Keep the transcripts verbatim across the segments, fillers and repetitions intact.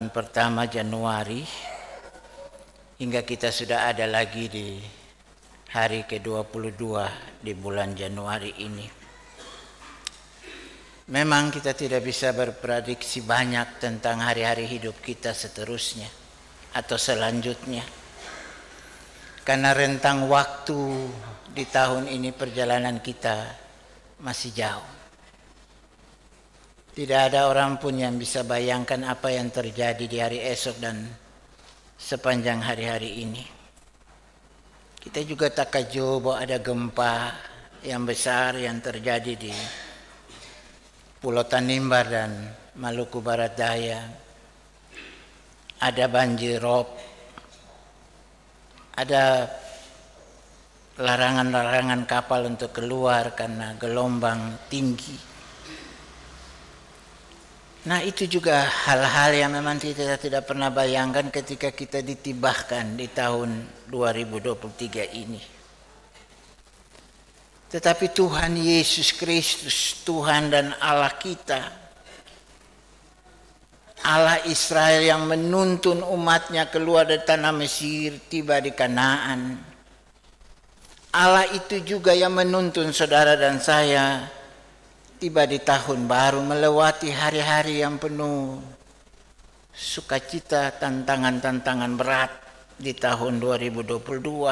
bulan pertama Januari hingga kita sudah ada lagi di hari ke dua puluh dua di bulan Januari ini. Memang kita tidak bisa berprediksi banyak tentang hari-hari hidup kita seterusnya atau selanjutnya. Karena rentang waktu di tahun ini perjalanan kita masih jauh. Tidak ada orang pun yang bisa bayangkan apa yang terjadi di hari esok dan sepanjang hari-hari ini. Kita juga takjub bahwa ada gempa yang besar yang terjadi di Pulau Tanimbar dan Maluku Barat Daya. Ada banjir rob, ada larangan-larangan kapal untuk keluar karena gelombang tinggi. Nah, itu juga hal-hal yang memang kita tidak pernah bayangkan ketika kita ditibahkan di tahun dua ribu dua puluh tiga ini. Tetapi Tuhan Yesus Kristus, Tuhan dan Allah kita, Allah Israel yang menuntun umatnya keluar dari tanah Mesir, tiba di Kanaan. Allah itu juga yang menuntun saudara dan saya tiba di tahun baru, melewati hari-hari yang penuh sukacita, tantangan-tantangan berat di tahun dua ribu dua puluh dua.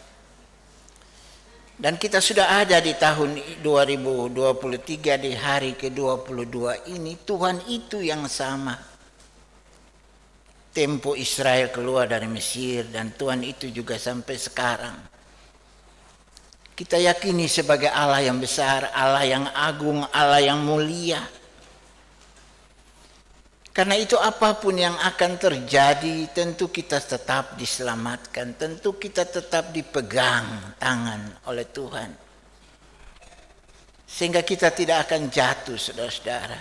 Dan kita sudah ada di tahun dua ribu dua puluh tiga di hari ke dua puluh dua ini. Tuhan itu yang sama. Tempo Israel keluar dari Mesir dan Tuhan itu juga sampai sekarang. Kita yakini sebagai Allah yang besar, Allah yang agung, Allah yang mulia. Karena itu apapun yang akan terjadi, tentu kita tetap diselamatkan. Tentu kita tetap dipegang tangan oleh Tuhan. Sehingga kita tidak akan jatuh, saudara-saudara.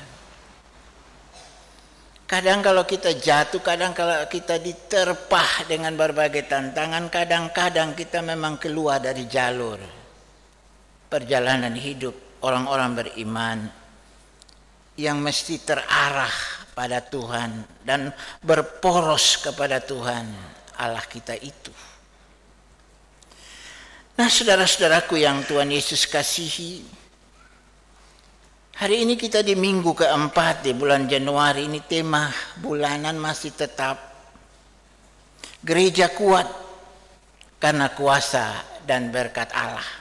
Kadang kalau kita jatuh, kadang kalau kita diterpah dengan berbagai tantangan, kadang-kadang kita memang keluar dari jalur perjalanan hidup orang-orang beriman yang mesti terarah pada Tuhan dan berporos kepada Tuhan Allah kita itu. Nah, saudara-saudaraku yang Tuhan Yesus kasihi, hari ini kita di minggu keempat di bulan Januari ini, tema bulanan masih tetap gereja kuat karena kuasa dan berkat Allah.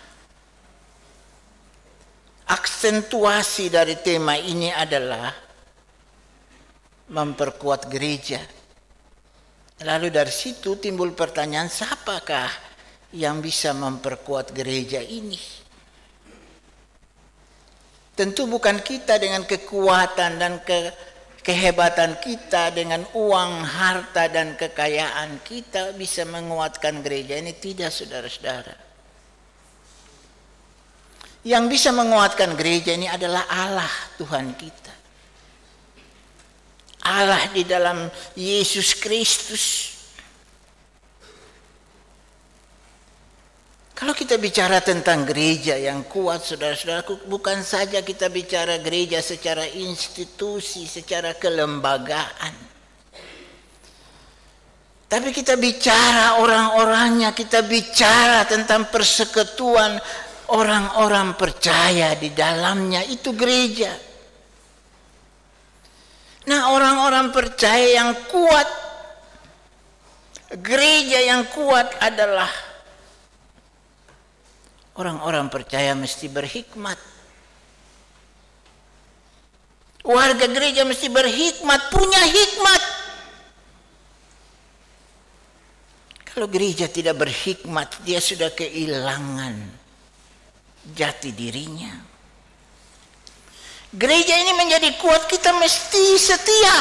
Aksentuasi dari tema ini adalah memperkuat gereja. Lalu dari situ timbul pertanyaan, siapakah yang bisa memperkuat gereja ini? Tentu bukan kita dengan kekuatan dan ke, kehebatan kita, dengan uang, harta, dan kekayaan kita bisa menguatkan gereja ini. Tidak, saudara-saudara. Yang bisa menguatkan gereja ini adalah Allah Tuhan kita. Allah di dalam Yesus Kristus. Kalau kita bicara tentang gereja yang kuat, saudara-saudaraku, bukan saja kita bicara gereja secara institusi, secara kelembagaan. Tapi kita bicara orang-orangnya, kita bicara tentang persekutuan orang-orang percaya di dalamnya, itu gereja. Nah, orang-orang percaya yang kuat, gereja yang kuat adalah orang-orang percaya mesti berhikmat. Warga gereja mesti berhikmat, punya hikmat. Kalau gereja tidak berhikmat, dia sudah kehilangan jati dirinya. Gereja ini menjadi kuat, kita mesti setia.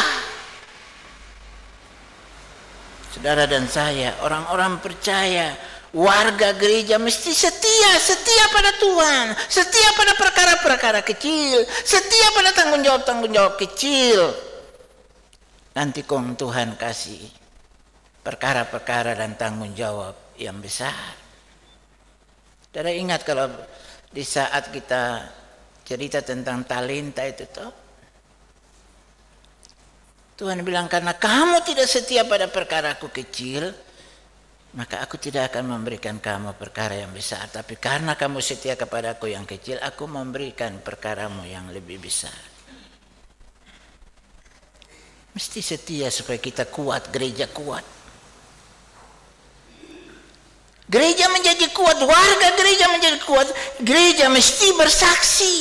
Saudara dan saya, orang-orang percaya, warga gereja mesti setia, setia pada Tuhan, setia pada perkara-perkara kecil, setia pada tanggung jawab-tanggung jawab kecil. Nanti kong Tuhan kasih perkara-perkara dan tanggung jawab yang besar. Saudara ingat kalau di saat kita cerita tentang talenta itu toh, Tuhan bilang, karena kamu tidak setia pada perkaraku kecil, maka aku tidak akan memberikan kamu perkara yang besar. Tapi karena kamu setia kepadaku yang kecil, aku memberikan perkaramu yang lebih besar. Mesti setia supaya kita kuat, gereja kuat. Gereja menjadi kuat, warga gereja menjadi kuat. Gereja mesti bersaksi.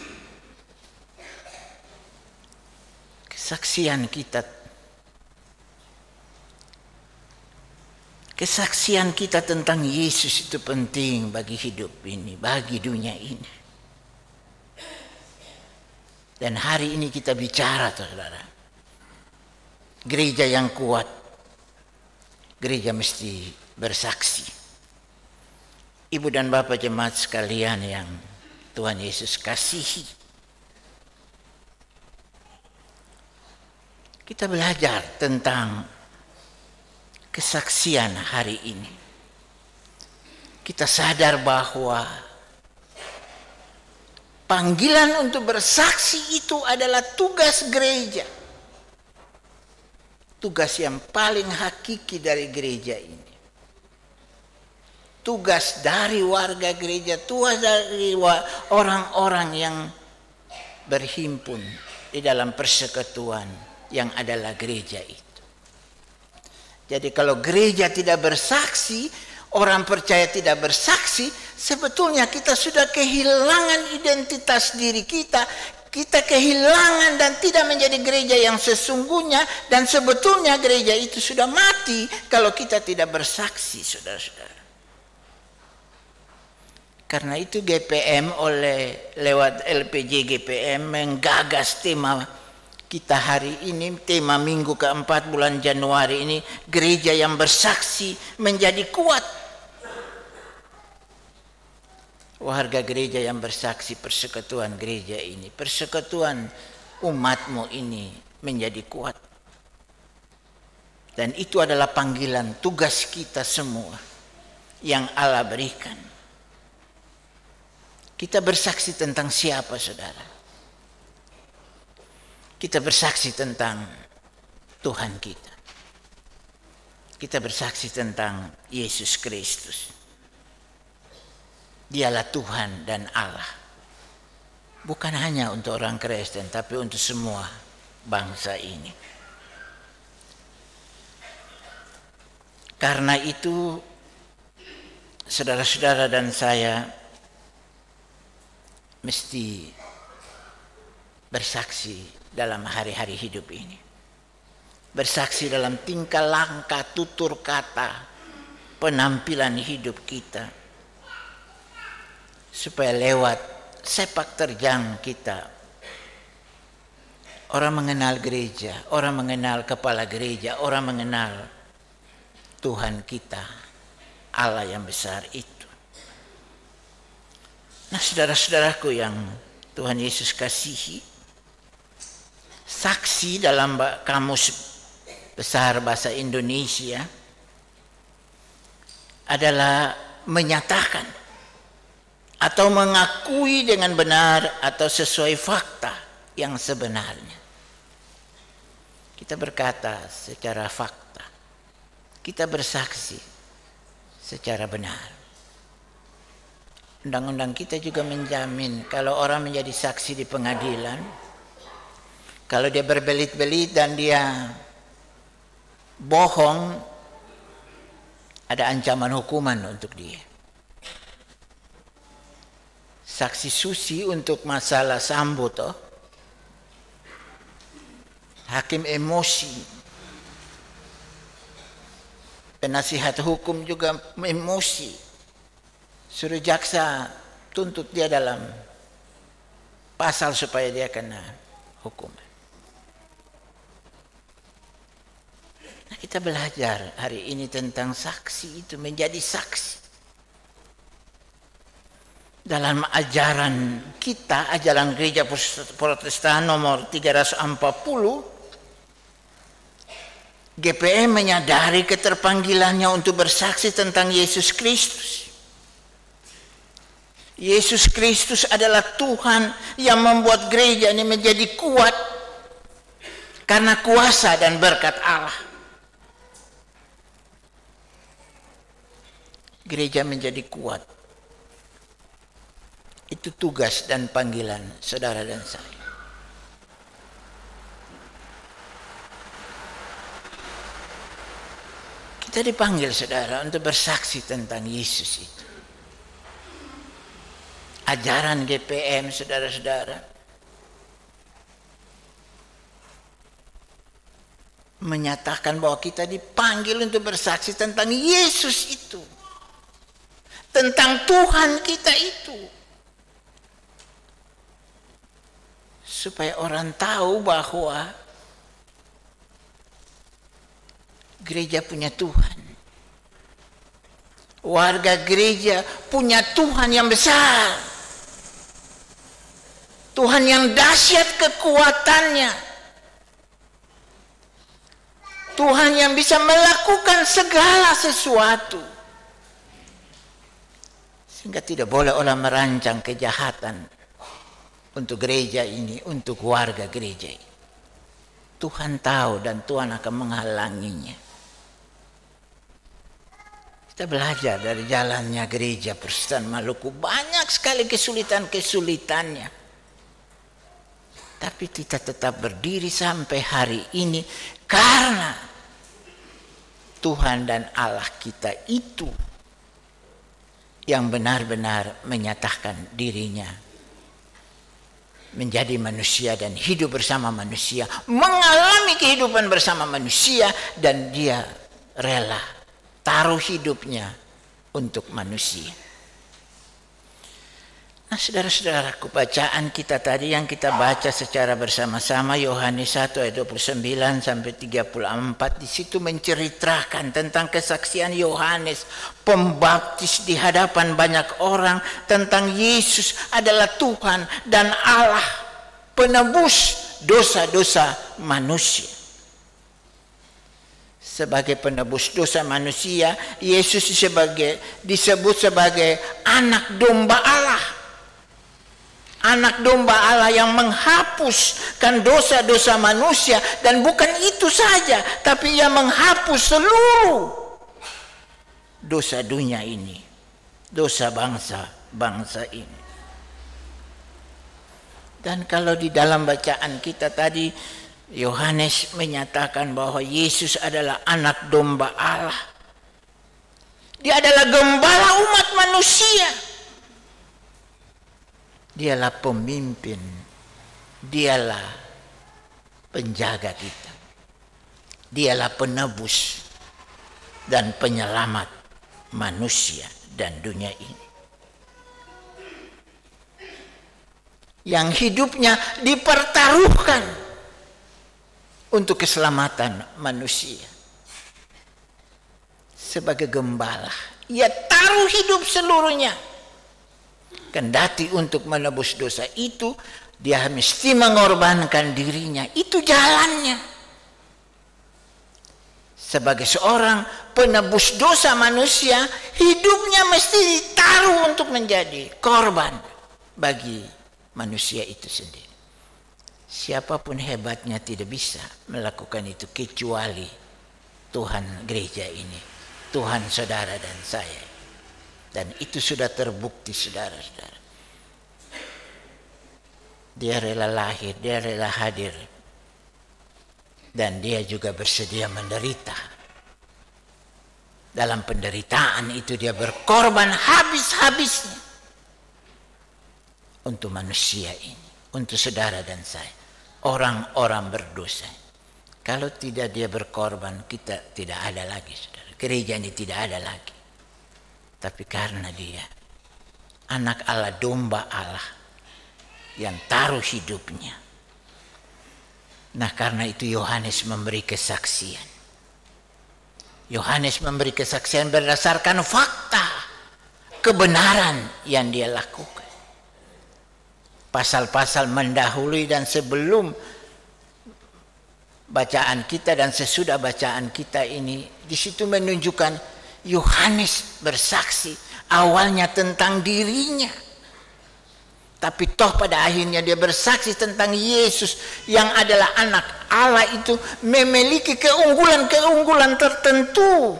Kesaksian kita, kesaksian kita tentang Yesus itu penting bagi hidup ini, bagi dunia ini. Dan hari ini kita bicara, saudara, gereja yang kuat, gereja mesti bersaksi. Ibu dan Bapak jemaat sekalian yang Tuhan Yesus kasihi, kita belajar tentang kesaksian hari ini. Kita sadar bahwa panggilan untuk bersaksi itu adalah tugas gereja. Tugas yang paling hakiki dari gereja ini. Tugas dari warga gereja, tugas dari orang-orang yang berhimpun di dalam persekutuan yang adalah gereja itu. Jadi kalau gereja tidak bersaksi, orang percaya tidak bersaksi, sebetulnya kita sudah kehilangan identitas diri kita. Kita kehilangan dan tidak menjadi gereja yang sesungguhnya. Dan sebetulnya gereja itu sudah mati kalau kita tidak bersaksi, saudara-saudara. Karena itu G P M oleh lewat L P J G P M menggagas tema kita hari ini, tema minggu keempat bulan Januari ini, gereja yang bersaksi menjadi kuat. Warga gereja yang bersaksi, persekutuan gereja ini, persekutuan umatmu ini menjadi kuat. Dan itu adalah panggilan, tugas kita semua yang Allah berikan. Kita bersaksi tentang siapa, saudara? Kita bersaksi tentang Tuhan kita. Kita bersaksi tentang Yesus Kristus. Dialah Tuhan dan Allah. Bukan hanya untuk orang Kristen, tapi untuk semua bangsa ini. Karena itu, saudara-saudara dan saya mesti bersaksi dalam hari-hari hidup ini. Bersaksi dalam tingkah langkah, tutur kata, penampilan hidup kita. Supaya lewat sepak terjang kita, orang mengenal gereja, orang mengenal kepala gereja, orang mengenal Tuhan kita, Allah yang besar itu. Nah, saudara-saudaraku yang Tuhan Yesus kasihi, saksi dalam kamus besar bahasa Indonesia adalah menyatakan atau mengakui dengan benar atau sesuai fakta yang sebenarnya. Kita berkata secara fakta, kita bersaksi secara benar. Undang-undang kita juga menjamin kalau orang menjadi saksi di pengadilan, kalau dia berbelit-belit dan dia bohong, ada ancaman hukuman untuk dia. Saksi susi untuk masalah Sambo toh, hakim emosi, penasihat hukum juga emosi, suruh jaksa tuntut dia dalam pasal supaya dia kena hukuman. Nah, kita belajar hari ini tentang saksi itu, menjadi saksi. Dalam ajaran kita, ajaran gereja Protestan nomor tiga ratus empat puluh, G P M menyadari keterpanggilannya untuk bersaksi tentang Yesus Kristus. Yesus Kristus adalah Tuhan yang membuat gereja ini menjadi kuat. karena kuasa dan berkat Allah. Gereja menjadi kuat. Itu tugas dan panggilan saudara dan saya. Kita dipanggil saudara untuk bersaksi tentang Yesus itu. Ajaran G P M saudara-saudara menyatakan bahwa kita dipanggil untuk bersaksi tentang Yesus itu. Tentang Tuhan kita itu. Supaya orang tahu bahwa gereja punya Tuhan. Warga gereja punya Tuhan yang besar. Tuhan yang dahsyat kekuatannya. Tuhan yang bisa melakukan segala sesuatu. Sehingga tidak boleh orang merancang kejahatan untuk gereja ini, untuk warga gereja ini. Tuhan tahu dan Tuhan akan menghalanginya. Kita belajar dari jalannya gereja Persekutuan Maluku. Banyak sekali kesulitan-kesulitannya. Tapi kita tetap berdiri sampai hari ini. Karena Tuhan dan Allah kita itu yang benar-benar menyatakan dirinya menjadi manusia dan hidup bersama manusia, mengalami kehidupan bersama manusia, dan dia rela taruh hidupnya untuk manusia. Nah, saudara-saudaraku, bacaan kita tadi yang kita baca secara bersama-sama Yohanes satu ayat dua puluh sembilan sampai tiga puluh empat, di situ menceritakan tentang kesaksian Yohanes Pembaptis di hadapan banyak orang tentang Yesus adalah Tuhan dan Allah penebus dosa-dosa manusia. Sebagai penebus dosa manusia, Yesus sebagai disebut sebagai anak domba Allah. Anak domba Allah yang menghapuskan dosa-dosa manusia. Dan bukan itu saja, tapi ia menghapus seluruh dosa dunia ini, dosa bangsa-bangsa ini. Dan kalau di dalam bacaan kita tadi, Yohanes menyatakan bahwa Yesus adalah anak domba Allah. Dia adalah gembala umat manusia. Dialah pemimpin. Dialah penjaga kita. Dialah penebus dan penyelamat manusia dan dunia ini. Yang hidupnya dipertaruhkan untuk keselamatan manusia. Sebagai gembala, ia taruh hidup seluruhnya. Kendati untuk menebus dosa itu, dia mesti mengorbankan dirinya. Itu jalannya. Sebagai seorang penebus dosa manusia, hidupnya mesti ditaruh untuk menjadi korban bagi manusia itu sendiri. Siapapun hebatnya tidak bisa melakukan itu kecuali Tuhan gereja ini, Tuhan saudara dan saya. Dan itu sudah terbukti saudara-saudara. Dia rela lahir, dia rela hadir. Dan dia juga bersedia menderita. Dalam penderitaan itu dia berkorban habis-habisnya untuk manusia ini, untuk saudara dan saya, orang-orang berdosa. Kalau tidak dia berkorban, kita tidak ada lagi, saudara. Gereja ini tidak ada lagi. Tapi karena dia anak Allah, domba Allah yang taruh hidupnya. Nah, karena itu Yohanes memberi kesaksian. Yohanes memberi kesaksian berdasarkan fakta, kebenaran yang dia lakukan. Pasal-pasal mendahului dan sebelum bacaan kita dan sesudah bacaan kita ini, di situ menunjukkan Yohanes bersaksi awalnya tentang dirinya, Tapi toh pada akhirnya dia bersaksi tentang Yesus yang adalah anak Allah itu memiliki keunggulan-keunggulan tertentu.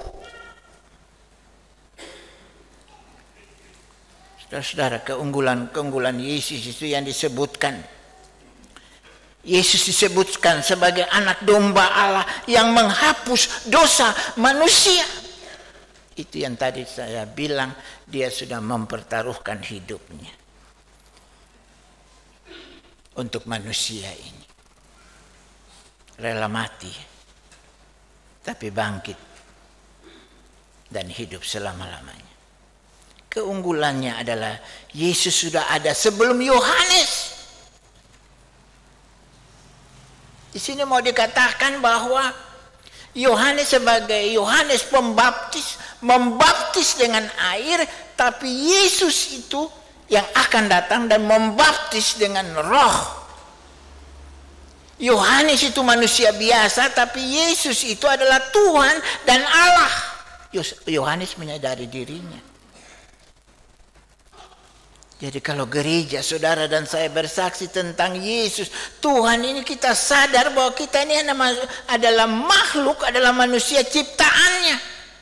Saudara-saudara, keunggulan-keunggulan Yesus itu yang disebutkan. Yesus disebutkan sebagai anak domba Allah yang menghapus dosa manusia. Itu yang tadi saya bilang, dia sudah mempertaruhkan hidupnya untuk manusia ini. Rela mati, tapi bangkit dan hidup selama-lamanya. Keunggulannya adalah Yesus sudah ada sebelum Yohanes. Di sini mau dikatakan bahwa Yohanes sebagai Yohanes Pembaptis membaptis dengan air, tapi Yesus itu yang akan datang dan membaptis dengan Roh. Yohanes itu manusia biasa, tapi Yesus itu adalah Tuhan dan Allah. Yohanes menyadari dirinya. Jadi kalau gereja, saudara dan saya bersaksi tentang Yesus, Tuhan ini, kita sadar bahwa kita ini adalah makhluk, adalah manusia ciptaannya.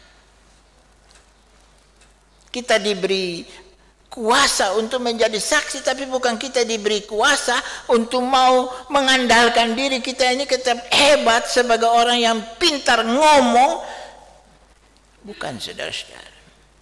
Kita diberi kuasa untuk menjadi saksi, tapi bukan kita diberi kuasa untuk mau mengandalkan diri kita ini kita hebat sebagai orang yang pintar ngomong. Bukan, saudara-saudara.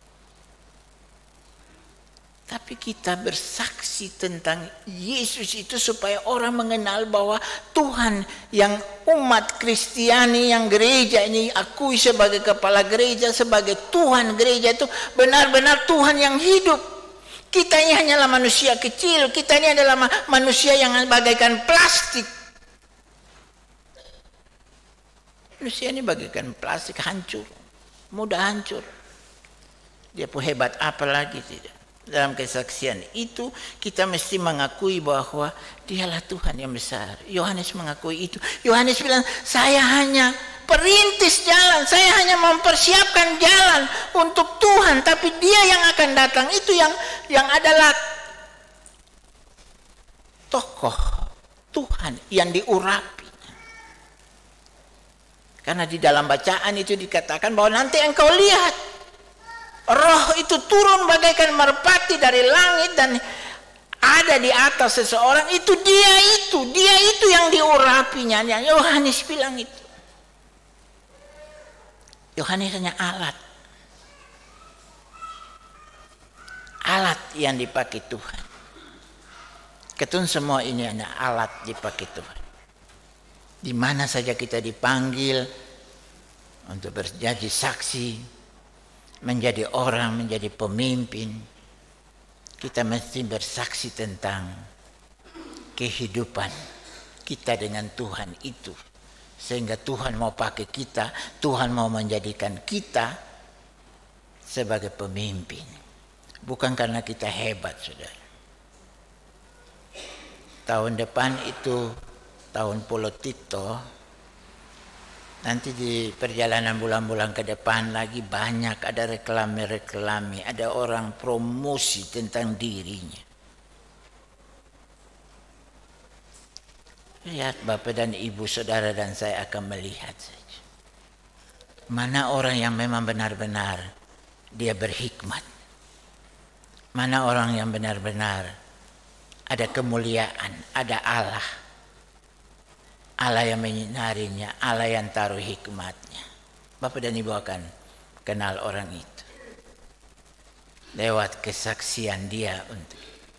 Tapi kita bersaksi tentang Yesus itu supaya orang mengenal bahwa Tuhan yang umat Kristiani, yang gereja ini akui sebagai kepala gereja, sebagai Tuhan gereja itu benar-benar Tuhan yang hidup. Kita ini hanyalah manusia kecil, kita ini adalah manusia yang bagaikan plastik. Manusia ini bagaikan plastik, hancur, mudah hancur. Dia pun hebat apa lagi tidak. Dalam kesaksian itu kita mesti mengakui bahwa dialah Tuhan yang besar. Yohanes mengakui itu. Yohanes bilang, saya hanya perintis jalan, saya hanya mempersiapkan jalan untuk Tuhan, tapi dia yang akan datang itu yang yang adalah tokoh Tuhan yang diurapi. Karena di dalam bacaan itu dikatakan bahwa nanti engkau lihat Roh itu turun bagaikan merpati dari langit dan ada di atas seseorang. Itu dia itu, dia itu yang diurapinya. Yohanes bilang itu. Yohanes hanya alat. Alat yang dipakai Tuhan. Ketun semua ini hanya alat dipakai Tuhan. Di mana saja kita dipanggil untuk berjanji saksi, menjadi orang, menjadi pemimpin, kita mesti bersaksi tentang kehidupan kita dengan Tuhan itu. Sehingga Tuhan mau pakai kita, Tuhan mau menjadikan kita sebagai pemimpin. Bukan karena kita hebat, saudara. Tahun depan itu tahun politik toh. Nanti di perjalanan bulan-bulan ke depan lagi banyak ada reklame-reklame, ada orang promosi tentang dirinya. Lihat Bapak dan Ibu, saudara dan saya akan melihat saja. Mana orang yang memang benar-benar dia berhikmat. Mana orang yang benar-benar ada kemuliaan, ada Allah. Allah yang menyinarinya, Allah yang taruh hikmatnya. Bapak dan Ibu akan kenal orang itu lewat kesaksian dia untuk.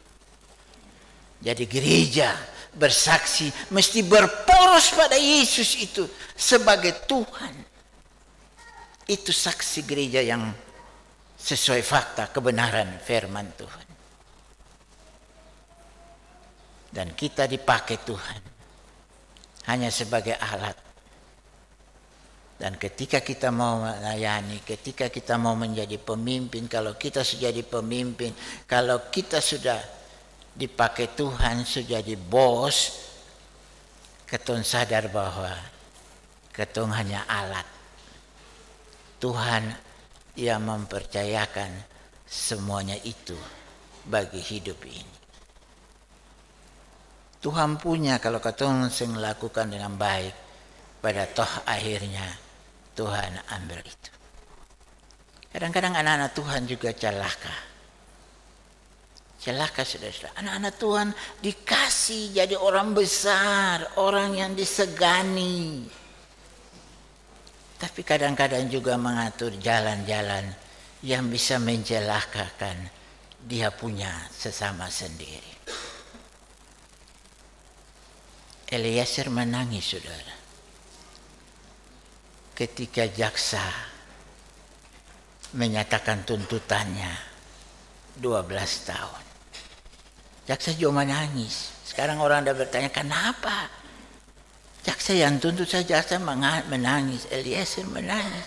Jadi gereja bersaksi mesti berporos pada Yesus itu sebagai Tuhan. Itu saksi gereja yang sesuai fakta kebenaran firman Tuhan. Dan kita dipakai Tuhan hanya sebagai alat. Dan ketika kita mau melayani, ketika kita mau menjadi pemimpin, kalau kita sudah jadi pemimpin, kalau kita sudah dipakai Tuhan, sudah jadi bos, ketong sadar bahwa ketong hanya alat. Tuhan yang mempercayakan semuanya itu bagi hidup ini. Tuhan punya kalau katong sing lakukan dengan baik, pada toh akhirnya Tuhan ambil itu. Kadang-kadang anak-anak Tuhan juga celaka. Celaka saudara-saudara. Anak-anak Tuhan dikasih jadi orang besar, orang yang disegani. Tapi kadang-kadang juga mengatur jalan-jalan yang bisa mencelakakan dia punya sesama sendiri. Eliezer menangis saudara. Ketika jaksa menyatakan tuntutannya dua belas tahun. Jaksa juga menangis. Sekarang orang dah bertanya, kenapa? Jaksa yang tuntut saja jaksa menangis. Eliezer menangis.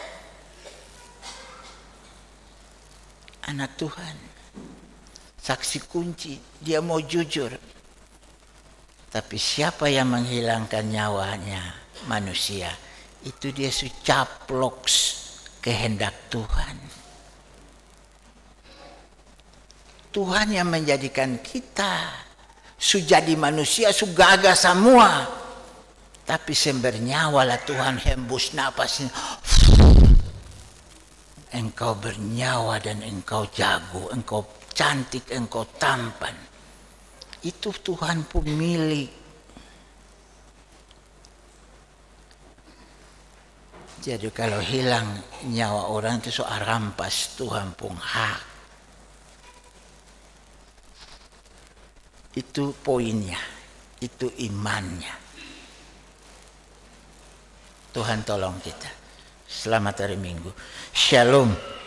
Anak Tuhan. Saksi kunci. Dia mau jujur. Tapi siapa yang menghilangkan nyawanya? Manusia. Itu dia sucaplok kehendak Tuhan. Tuhan yang menjadikan kita sujadi manusia sugaga semua, tapi sembernyawalah Tuhan hembus napasnya. Engkau bernyawa dan engkau jago, engkau cantik, engkau tampan. Itu Tuhan pemilik. Jadi kalau hilang nyawa orang itu soal rampas Tuhan pun hak. Itu poinnya, itu imannya. Tuhan tolong kita. Selamat hari Minggu. Shalom.